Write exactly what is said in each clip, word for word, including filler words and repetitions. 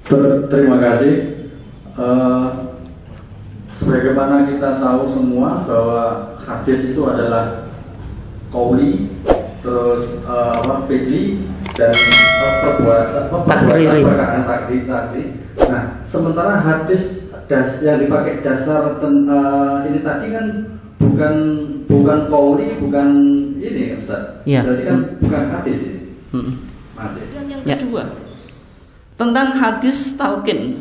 Terima kasih. Uh, sebagaimana kita tahu semua bahwa hadis itu adalah qauli, terus uh, apa fi'li dan uh, perbuatan perbuatan perkataan takdir tadi. Nah, sementara hadis das yang dipakai dasar ten, uh, ini tadi kan bukan bukan qauli, bukan ini, Ustaz. Ya. Berarti kan hmm. bukan hadis ini. Hmm. Masih. Dan yang kedua, ya. Tentang hadis talqin.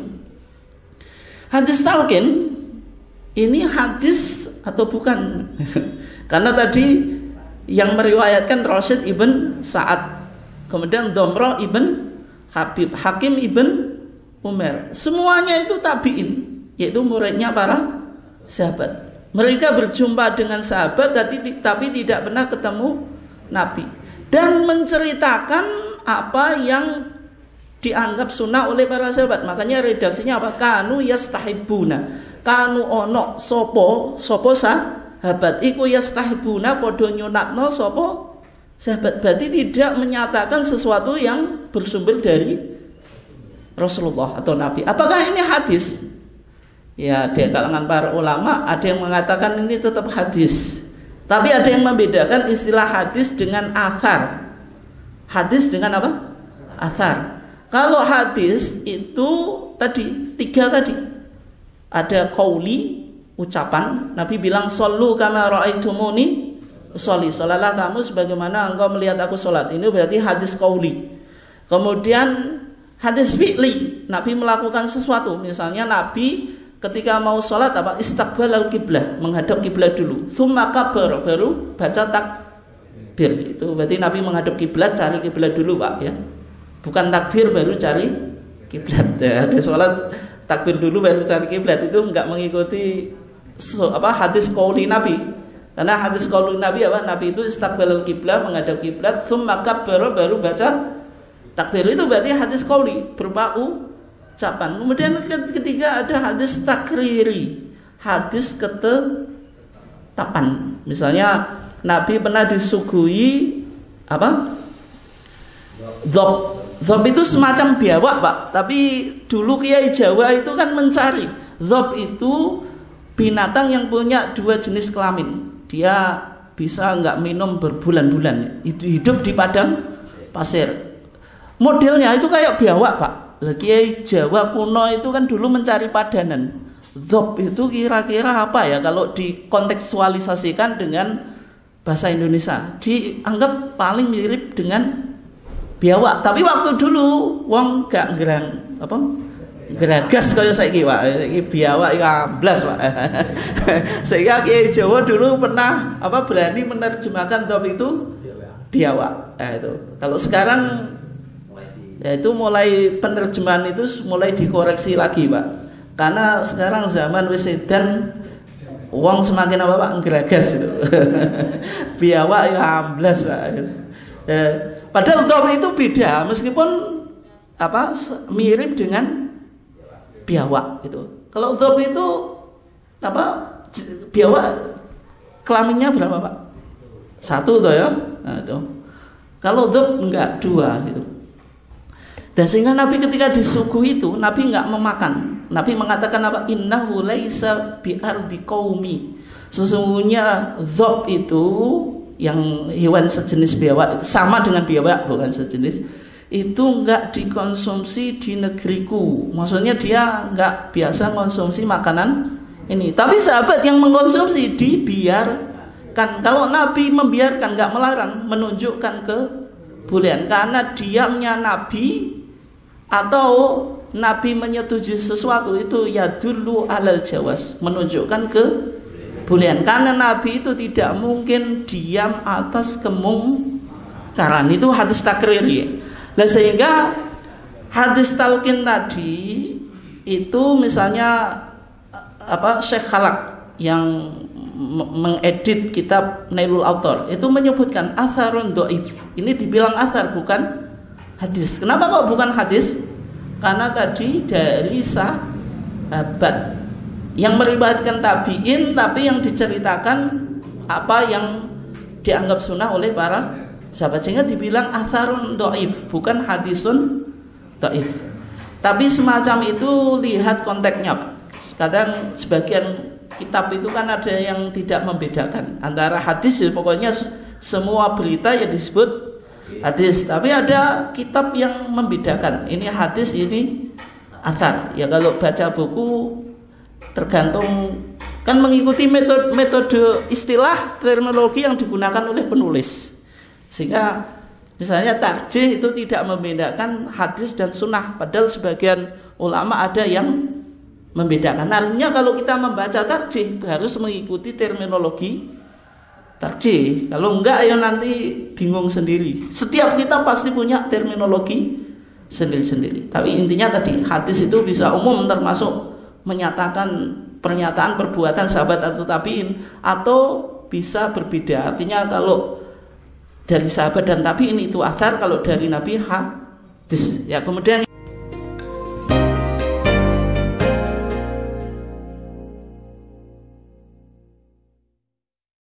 Hadis talqin ini hadis atau bukan? Karena tadi yang meriwayatkan Rasyid ibn Sa'ad, kemudian Domroh ibn Habib, Hakim ibn Umar, semuanya itu tabi'in, yaitu muridnya para sahabat. Mereka berjumpa dengan sahabat tapi, tapi tidak pernah ketemu Nabi, dan menceritakan apa yang dianggap sunnah oleh para sahabat. Makanya redaksinya apa? Kanu yastahibuna, kanu ono sopo sopo sahabat iku yastahibuna podo nyunatno sopo sahabat. Berarti tidak menyatakan sesuatu yang bersumber dari Rasulullah atau Nabi. Apakah ini hadis? Ya, di kalangan para ulama ada yang mengatakan ini tetap hadis, tapi ada yang membedakan istilah hadis dengan athar. Hadis dengan apa? Athar. Kalau hadis itu tadi tiga tadi, ada qauli, ucapan. Nabi bilang shollu kama ra'aitumuni sholli, sholalah kamu sebagaimana engkau melihat aku sholat. Ini berarti hadis qauli. Kemudian hadis fi'li, Nabi melakukan sesuatu. Misalnya Nabi ketika mau sholat apa? Istiqbal al-qiblah, menghadap kiblat dulu. Tsumma kabar, baru baca takbir. Itu berarti Nabi menghadap kiblat, cari kiblat dulu, Pak, ya. Bukan takbir baru cari kiblat. Ya, ada sholat takbir dulu baru cari kiblat, itu enggak mengikuti so, apa hadis qauli Nabi. Karena hadis qauli Nabi apa? Nabi itu istiqbalal kiblat, menghadap kiblat, tsumma kabbara, baru baca takbir. Itu berarti hadis qauli, berupa ucapan. Kemudian ketiga ada hadis takriri, hadis ketetapan. Misalnya Nabi pernah disuguhi apa? Dhob. Dhob itu semacam biawak, Pak. Tapi dulu Kiai Jawa itu kan mencari. Dhob itu binatang yang punya dua jenis kelamin. Dia bisa nggak minum berbulan-bulan. Itu hidup di padang pasir. Modelnya itu kayak biawak, Pak. Kiai Jawa kuno itu kan dulu mencari padanan. Dhob itu kira-kira apa ya kalau dikontekstualisasikan dengan bahasa Indonesia? Dianggap paling mirip dengan biawak. Tapi waktu dulu wong gak gerang apa geragas kaya saiki, Pak. Saiki biawak iki amblas, Pak. Sehingga Kiai Jawa dulu pernah apa berani menerjemahkan dhob itu biawak. Nah, itu. Kalau sekarang ya itu mulai penerjemahan itu mulai dikoreksi lagi, Pak. Karena sekarang zaman wis edan wong semakin apa, Pak, geragas itu. Biawak ya amblas, Pak. Eh, padahal dhob itu beda, meskipun apa mirip dengan biawak itu. Kalau dhob itu apa biawak kelaminnya berapa, Pak? Satu toh ya. Nah, itu. Kalau dhob enggak, dua gitu. Dan sehingga Nabi ketika disuguhi itu Nabi enggak memakan. Nabi mengatakan apa? Innahu laisa bi ardi qaumi. Sesungguhnya dhob itu yang hewan sejenis biawak itu sama dengan biawak, bukan sejenis, itu enggak dikonsumsi di negeriku. Maksudnya dia enggak biasa konsumsi makanan ini. Tapi sahabat yang mengkonsumsi dibiarkan. Kalau Nabi membiarkan, enggak melarang, menunjukkan kebolehan. Karena diamnya Nabi atau Nabi menyetujui sesuatu itu ya dulu alal jawas, menunjukkan ke bolehan. Karena Nabi itu tidak mungkin diam atas kemungkaran. Itu hadis takriri. Nah, sehingga hadis talqin tadi itu misalnya apa Syekh Khalaq yang mengedit kitab Nailul Autor itu menyebutkan atharun dhaif. Ini dibilang athar, bukan hadis. Kenapa kok bukan hadis? Karena tadi dari sahabat yang meriwayatkan tabi'in, tapi yang diceritakan apa yang dianggap sunnah oleh para sahabat, sehingga dibilang atharun dhaif, bukan hadisun dhaif. Tapi semacam itu lihat konteksnya, Pak. Kadang sebagian kitab itu kan ada yang tidak membedakan antara hadis, ya pokoknya semua berita ya disebut hadis. Tapi ada kitab yang membedakan, ini hadis, ini athar. Ya kalau baca buku tergantung, kan mengikuti metode, metode istilah terminologi yang digunakan oleh penulis. Sehingga misalnya tarjih itu tidak membedakan hadis dan sunnah, padahal sebagian ulama ada yang membedakan. Artinya kalau kita membaca tarjih harus mengikuti terminologi tarjih. Kalau enggak ya nanti bingung sendiri. Setiap kita pasti punya terminologi sendiri-sendiri. Tapi intinya tadi hadis itu bisa umum, termasuk menyatakan pernyataan perbuatan sahabat atau tabiin, atau bisa berbeda. Artinya kalau dari sahabat dan tabiin itu athar, kalau dari Nabi hadis. Ya kemudian